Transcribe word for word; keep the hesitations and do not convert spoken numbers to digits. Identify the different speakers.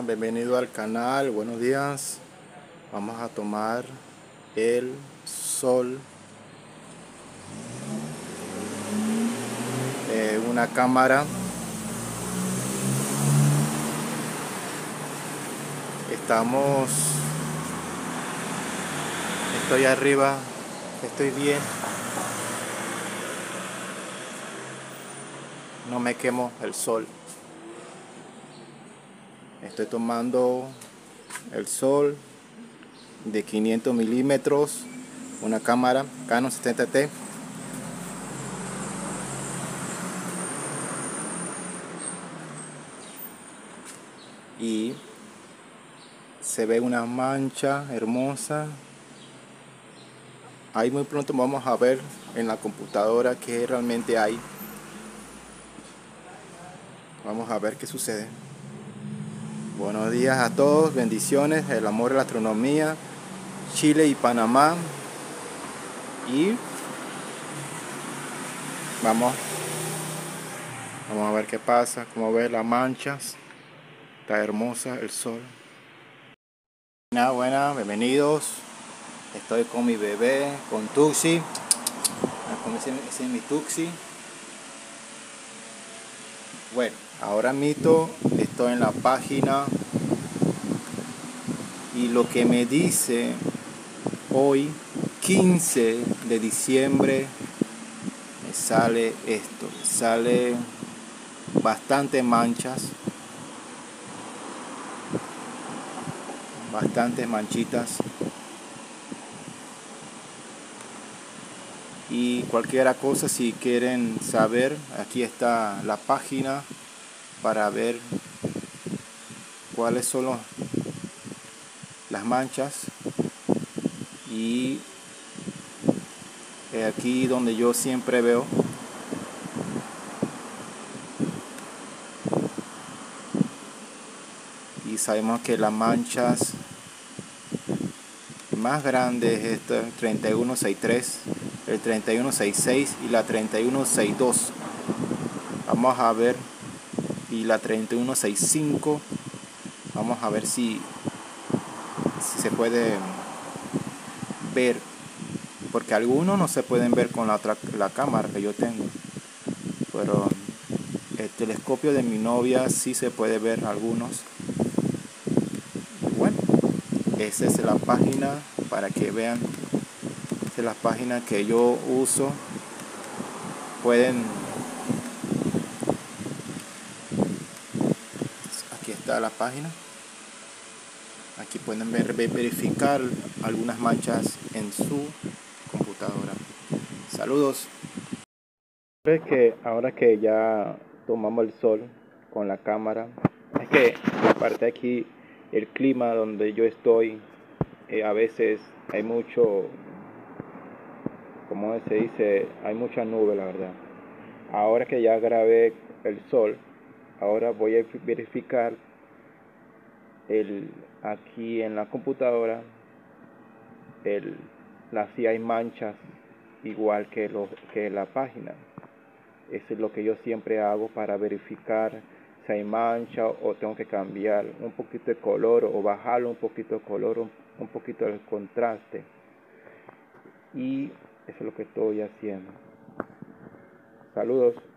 Speaker 1: bienvenido al canal, buenos días. Vamos a tomar el sol en una cámara. Estamos, estoy arriba, estoy bien, no me quemo el sol. Estoy tomando el sol de quinientos milímetros, una cámara Canon setenta T. Y se ve una mancha hermosa. Ahí muy pronto vamos a ver en la computadora qué realmente hay. Vamos a ver qué sucede. Buenos días a todos, bendiciones, el amor de la astronomía, Chile y Panamá. Y vamos, vamos a ver qué pasa, cómo ver las manchas. Está hermosa el sol. Buena, buena, bienvenidos. Estoy con mi bebé, con Tuxi. Ese, ese es mi Tuxi. Bueno, ahora mismo estoy en la página y lo que me dice hoy, quince de diciembre, me sale esto, me sale bastante manchas, bastantes manchitas. Y cualquier cosa, si quieren saber, aquí está la página para ver cuáles son los, las manchas. Y aquí donde yo siempre veo, y sabemos que las manchas más grandes es esta treinta y uno sesenta y tres, el treinta y uno sesenta y seis y la treinta y uno sesenta y dos. Vamos a ver, y la treinta y uno sesenta y cinco, vamos a ver si, si se puede ver, porque algunos no se pueden ver con la, otra, la cámara que yo tengo, pero el telescopio de mi novia sí se puede ver algunos. Bueno, esa es la página para que vean. Esa es la página que yo uso. Pueden, aquí está la página. Aquí pueden ver, verificar algunas manchas en su computadora. Saludos. Es que ahora que ya tomamos el sol con la cámara, es que aparte aquí el clima donde yo estoy, eh, a veces hay mucho, como se dice, hay mucha nube, la verdad. Ahora que ya grabé el sol, ahora voy a verificar el, aquí en la computadora el, la, si hay manchas igual que, lo, que la página. Eso es lo que yo siempre hago para verificar si hay mancha o tengo que cambiar un poquito de color o bajarlo un poquito de color, un, un poquito el contraste. Y eso es lo que estoy haciendo. Saludos.